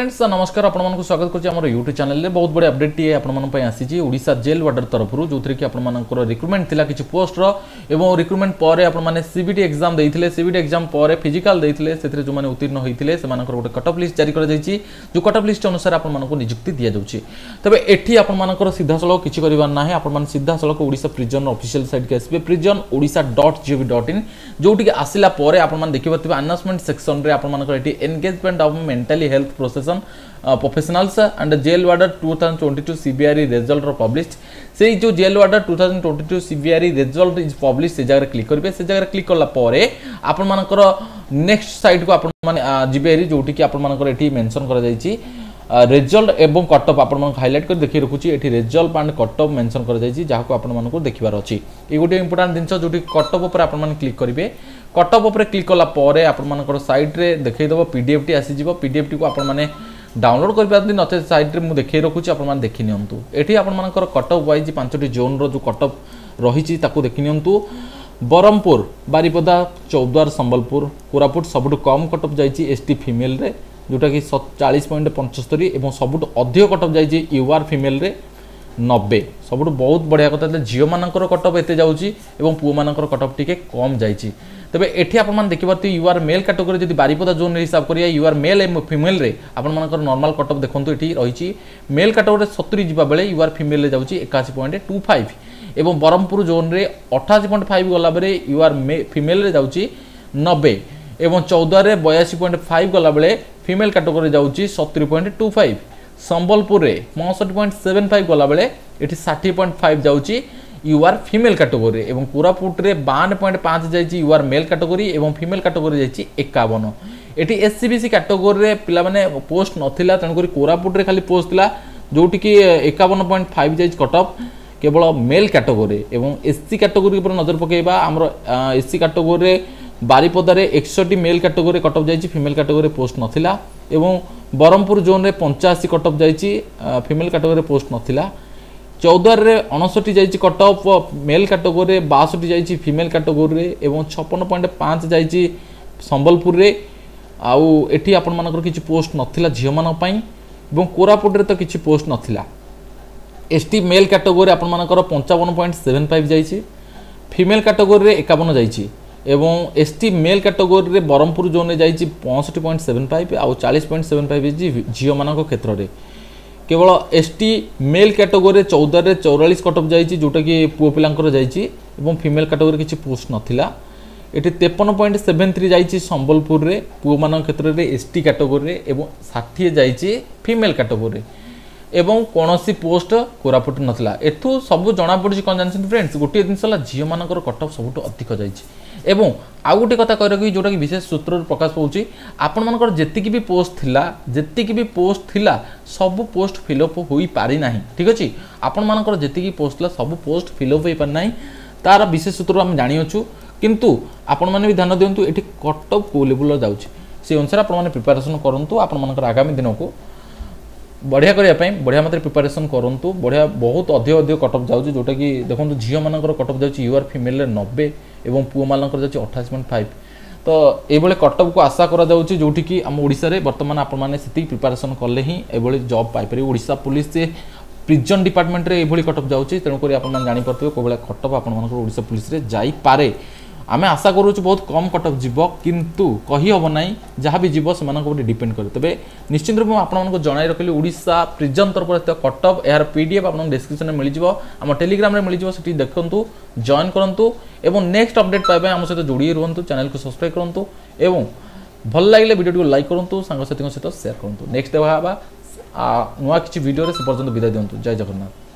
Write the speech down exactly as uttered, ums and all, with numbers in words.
Friends नमस्कार आपण मानक स्वागत करछि हमर यूट्यूब चैनल रे बहुत बड़े अपडेट टी आपण मन पय आसी छि ओडिसा जेल वार्डर तरफ रु जोथरे कि आपण मानकर रिक्रुटमेंट थिला किछि पोस्ट रो एवं रिक्रुटमेंट परे आपण माने सीबीटी एग्जाम देइथिले सीबीटी एग्जाम परे फिजिकल देइथिले सेथरे जो माने उत्तीर्ण होइथिले से मानकर गोटे कट ऑफ लिस्ट जारी कर जाइछि जो कट ऑफ लिस्ट अनुसार आपण मानक नियुक्ति दिया जाउछि तबे एठी आपण मानकर सीधा सलक किछि करिवार नाही आपण मान सीधा सलक ओडिसा प्रिजन ऑफिशियल साइट के SB prison Odisha dot gov dot in जोटी के आसिला परे आपण मान देखिबथिबा अनाउंसमेंट सेक्शन रे आपण मानकर एठी एंगेजमेंट ऑफ मेंटली हेल्थ प्रोसेसन professionals and jail warder two thousand twenty two CBRE result रो पब्लिश्ड से जो jail warder two thousand twenty two CBRE result is published से जगह क्लिक करिवे से जगह क्लिक करला परे आपण मानकर नेक्स्ट साइट को आपण माने जिबेरी जोटी कि आपण मानकर एठी मेंशन करा जायछि रिजल्ट एवं कट ऑफ आपण मानक हाईलाइट कर देखि रखुछि एठी result and cut off mention करा जायछि जाहाको आपण मानक देखिबार अछि ए गोटे इंपोर्टेंट दिनस जोटी कट ऑफ ऊपर आपण मान क्लिक करिवे कट ऑफ ऊपर क्लिक करला परे आपण मानकर साइट रे देखै दबो पीडीएफ टी आसी जिवो पीडीएफ टी को आपण माने डाउनलोड कर पारती नते साइट रे मु देखै रखुछि आपण मान देखि नियंतु एठी आपण मानकर कट ऑफ वाइज पांचटी जोन रो जो कट ऑफ रहिछि ताकू देखि नियंतु बरमपुर बारिपदा चौद्वार संबलपुर कोरापुट सबुट कम कट ऑफ जाइछि एसटी फीमेल रे जोटा कि चालीस पॉइंट पचहत्तर एवं सबुट अधिक कट ऑफ जाइछि यूआर फीमेल रे नब्बे सबुट बहुत बढ़िया कथा झील मानकर कट ऑफ एते जाउछि एवं पुओ मानकर कट ऑफ टिके कम जाइछि तबे एठी आपण मान देखि परती यूआर मेल कैटेगरी जदि बारिपदा जोन रे हिसाब करिया यूआर मेल एवं फीमेल रे आपण मानकर नॉर्मल कट ऑफ देखंतु एठी रहिछि मेल कैटेगरी सत्तर जिबा बेले यूआर फीमेल रे जाउछि इक्यासी पॉइंट पच्चीस एवं बरमपुर जोन रे अठासी पॉइंट पाँच गला बेले यूआर फीमेल रे जाउछि नब्बे एवं चौदह रे बयासी पॉइंट पाँच गला बेले फीमेल कैटेगरी जाउछि सत्तर पॉइंट पच्चीस संबलपुर रे पैंसठ पॉइंट सात पाँच गला बेले एठी साठ पॉइंट पाँच जाउछि यूआर फीमेल कैटेगरी एवं कोरापुट रे बावन पॉइंट पाँच जाइछि यूआर मेल कैटेगरी एवं फीमेल कैटेगरी जाइछि इक्यावन एठी एससीबीसी कैटेगरी रे पिला माने पोस्ट नथिला तन करी कोरापुट रे खाली पोस्ट थिला जोटी कि इक्यावन पॉइंट पाँच जाइछि कट ऑफ केवल मेल कैटेगरी एवं एससी कैटेगरी पर नजर पकेबा हमर एससी कैटेगरी रे बारिपदा रे इकसठ मेल कैटेगरी कट ऑफ जाइछि फीमेल कैटेगरी पोस्ट नथिला एवं बरमपुर जोन रे पचासी कट ऑफ जाइछि फीमेल कैटेगरी पोस्ट नथिला चौदह रे उनसठ जाइछि कट ऑफ मेल कैटेगरी बासठ जाइछि फीमेल कैटेगरी रे एवं छप्पन पॉइंट पाँच जाइछि संबलपुर रे आउ एठी आपण मानकर किछि पोस्ट नथिला झियो मान पई एवं कोरापुट रे तो किछि पोस्ट नथिला एसटी मेल कैटेगरी आपण मानकर पचपन पॉइंट सात पाँच जाइछि फीमेल कैटेगरी रे इक्यावन जाइछि एवं एसटी मेल कैटेगरी रे बरमपुर जोन रे जाइछि पैंसठ पॉइंट सात पाँच आउ चालीस पॉइंट सात पाँच झियो मानक क्षेत्र रे केवल एसटी मेल कैटेगरी चौदह रे चौवालीस कट ऑफ जाइछि जोटा कि पुओ पिलांकर जाइछि एवं फीमेल कैटेगरी किछि पोस्ट नथिला एठी तिरपन पॉइंट सात तीन जाइछि संबलपुर रे पुओ मानक क्षेत्र रे एसटी कैटेगरी रे एवं साठ जाइछि फीमेल कैटेगरी एवं कोनोसी पोस्ट कोरापुट नथिला एथु सब जणा पड़छि कोन जानछन फ्रेंड्स गोटे दिनसला झियो मानकर कट ऑफ सबुट अधिक जाइछि एवं आउ गोटे कथा कह रखी जोटा कि विशेष सूत्र प्रकाश पाउछि आपण मानकर जेतिकी भी पोस्ट थिला जेतिकी भी पोस्ट थिला सब पोस्ट फिलअप होई पारि नाही ठीक अछि आपण मानकर जेतिकी पोस्ट थिला सब पोस्ट फिलअप होई पारि नाही तार विशेष सूत्र हम जानि अछु किंतु आपण माने भी ध्यान दियंतु एठी कट ऑफ को लेवल जाउछि से अनुसार आपण माने प्रिपरेशन करंतु आपण मानकर आगामी दिन को बढ़िया करिया पई बढ़िया मात्रा प्रिपरेशन करंतु बढ़िया बहुत अधिक अधिक कट ऑफ जाउछि जोटा कि देखंतु झियो मानकर कट ऑफ जाउछि यूआर फीमेल रे नब्बे एवं पुओ मानकर जाउछि अट्ठाईस पॉइंट पाँच तो ए बळे कट ऑफ को आशा करा जाउछि जोटी कि हम ओडिसा रे वर्तमान आपण माने सेति प्रिपरेशन करले ही ए बळे जॉब पाइ परि ओडिसा पुलिस से प्रिजन डिपार्टमेंट रे ए बळे कट ऑफ जाउछि तेनु करी आपण मान जानि परतबे को बळे कट ऑफ आपण मानकर ओडिसा पुलिस रे जाई पारे आमे आशा करूँ बहुत कम कट ऑफ जीव किंतु कही हम ना जहाँ भी जीव से डिपेंड करे तेज निश्चित रूप में आपको जन रखिली ओडिशा प्रिजन तरफ कट ऑफ यार पीडीएफ आप डिस्क्रिप्शन में मिल आम टेलीग्राम में मिल से देखु जॉइन करूँ एवं नेक्स्ट अपडेट पाइबा आम सहित जोड़ी रुहतु चैनल को सब्सक्राइब करूँ एवं भल लगे वीडियो को लाइक करूँ सांगसाथी सहित शेयर करूँ नेक्स्ट देखा नुआ किसी वीडियो से पर्यटन विदाय दिंतु जय जगन्नाथ।